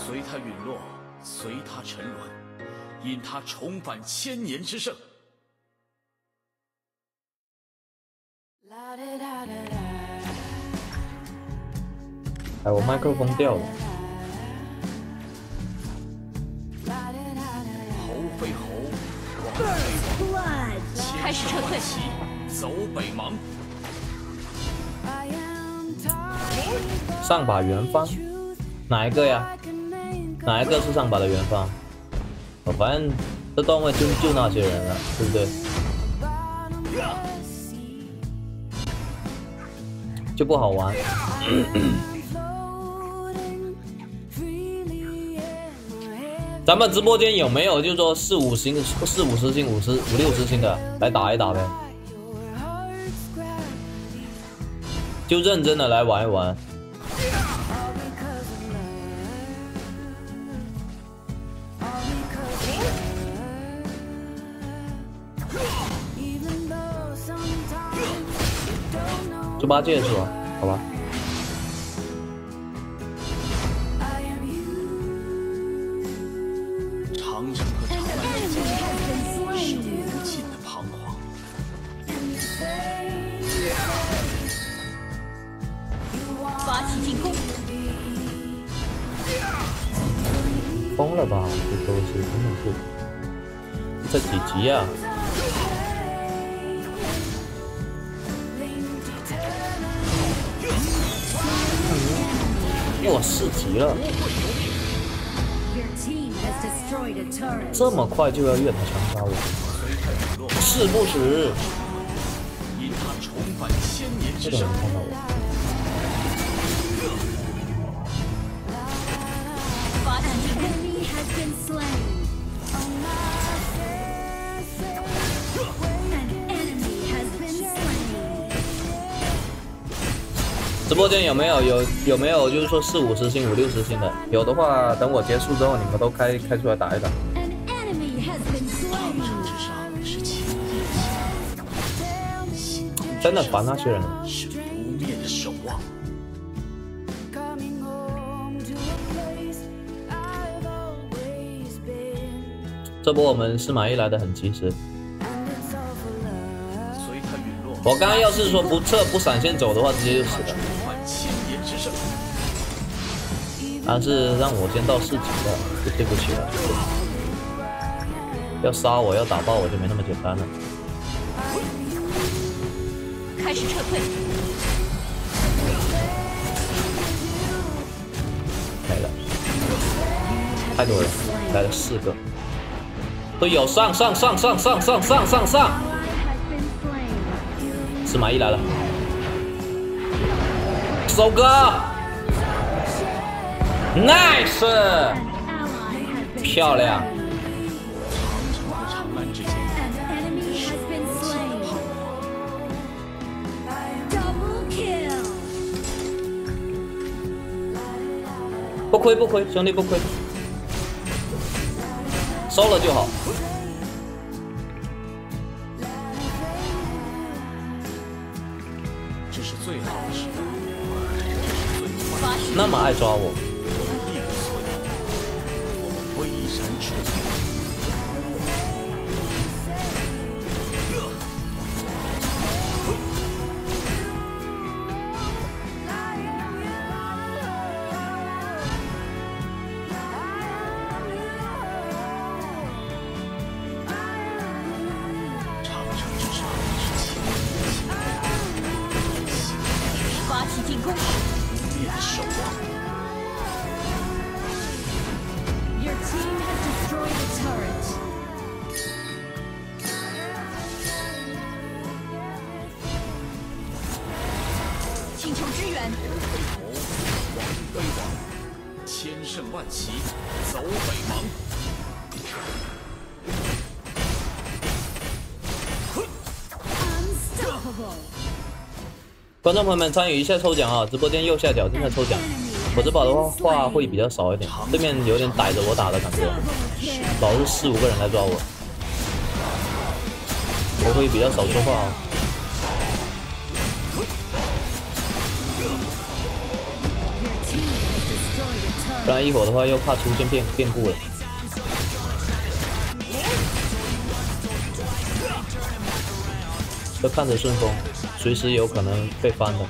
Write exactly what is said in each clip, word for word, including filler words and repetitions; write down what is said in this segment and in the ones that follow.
随他陨落，随他沉沦，因他重返千年之盛。 哎，我麦克风掉了。 猴非猴，王非王， 开始撤退， 走北邙。 上把元芳，哪一个呀？哪一个是上把的元芳？我反正这段位就就那些人了，对不对？就不好玩。咱们直播间有没有就是说四五星、四五十星、五十五六十星的来打一打呗？就认真的来玩一玩。猪八戒是吧？好吧。 长城和长安之间是无尽的彷徨。 发起进攻！ 疯了吧？这都是真的是，这几级啊？我四级了，这么快就要越塔强杀我，是不是？这个人看到我。 发起进攻！ 直播间有没有有有没有就是说四五十星、五六十星的？有的话，等我结束之后，你们都开开出来打一打。真的烦那些人了。 是不灭的守望。 这波我们司马懿来的很及时。我刚刚要是说不撤不闪现走的话，直接就死了。但是让我先到四级了，就对不起了。要杀我要打爆我就没那么简单了。 开始撤退。 没了，太多人，来了四个。队友上上上上上上上上上！司马懿来了，收割 ，nice， 漂亮。不亏不亏，兄弟不亏，收了就好。 这是最好的时代， 那么爱抓我， 我们威山出进攻！ 灭的守望。 Your team has destroyed a turret. 请求支援。 王非王，千胜万骑，走北邙。 Unstoppable. 观众朋友们参与一下抽奖啊！直播间右下角正在抽奖。我这把的话话会比较少一点，对面有点逮着我打的感觉，老是四五个人来抓我，我会比较少说话啊。 Your team has destroyed a turret. 不然一会儿的话又怕出现变变故了。就看着顺风，随时有可能被翻的。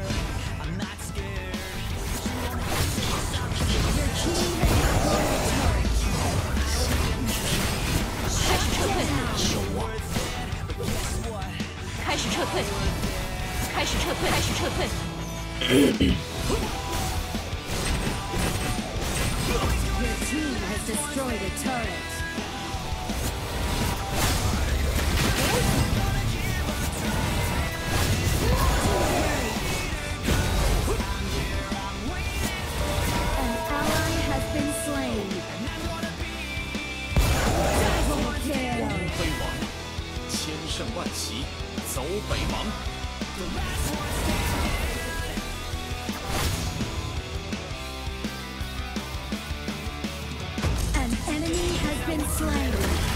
开始撤退，开始撤退，开始撤退。Your team has destroyed a turret. An ally has been slain. Double kill. 飞往，千胜万骑，走北邙。 An enemy has been slain.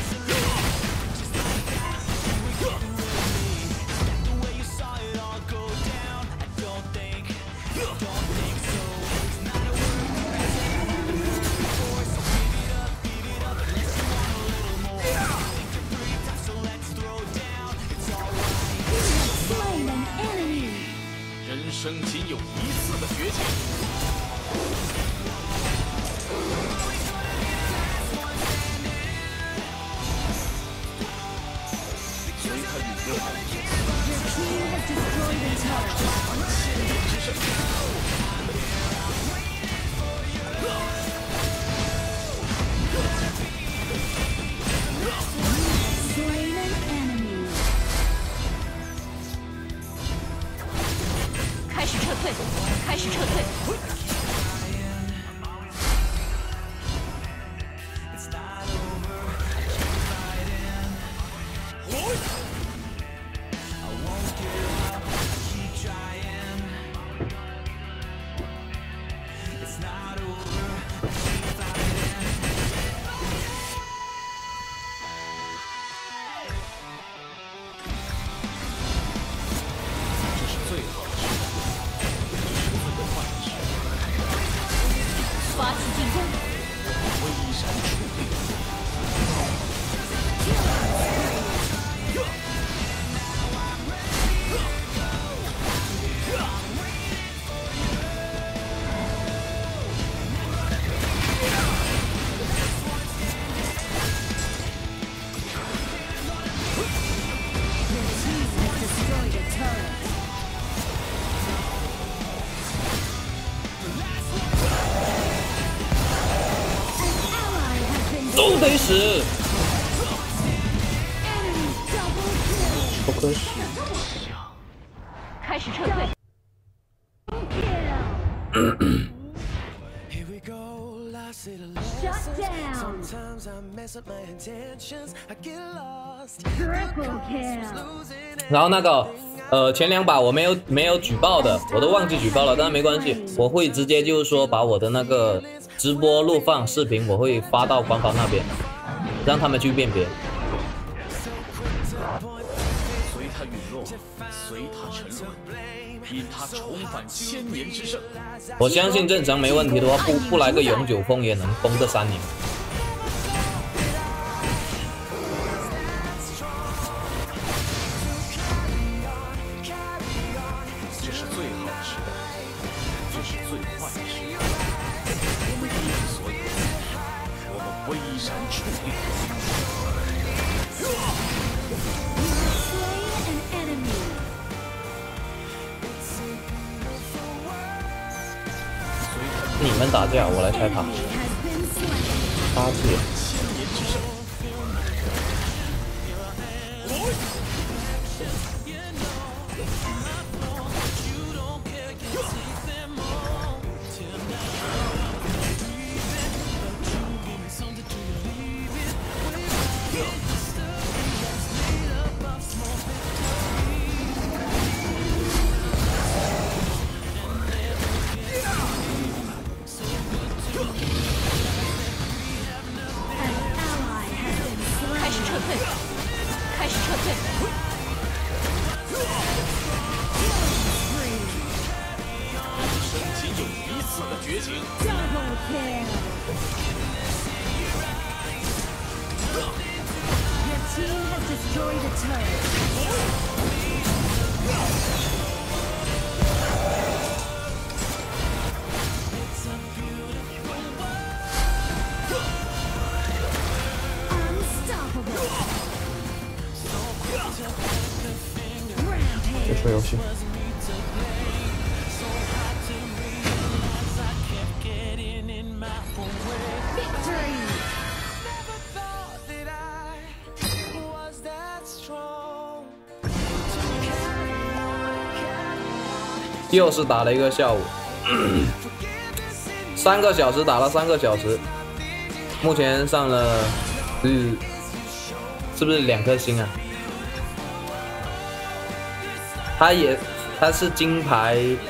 Slain an enemy. 人生仅有一次的绝境。 Your team has destroyed a turret. Slain an enemy. 开始撤退，开始撤退。 发起进攻！ 微闪处理。 都得死！不可死！ 开始撤退。Shut down. Triple kill. 然后那个呃前两把我没有没有举报的，我都忘记举报了，但是没关系，我会直接就是说把我的那个直播录放视频我会发到官方那边，让他们去辨别。 随他陨落，随他沉沦，因他重返千年之盛。 我相信正常没问题的话，不不来个永久封也能封个三年。 这是最好的时代，这是最坏的时代。所以，我们微闪处理。 Slain an enemy. 你们打架，我来拆塔。 Has been slain. 八字。 千年之盛。 An 色的绝情。 Double kill. Your team has destroyed a turret. Unstoppable. 结 Rampage. 束游戏。 Victory. 又是打了一个下午，三个小时打了三个小时，目前上了，嗯，是不是两颗星啊？他也他是金牌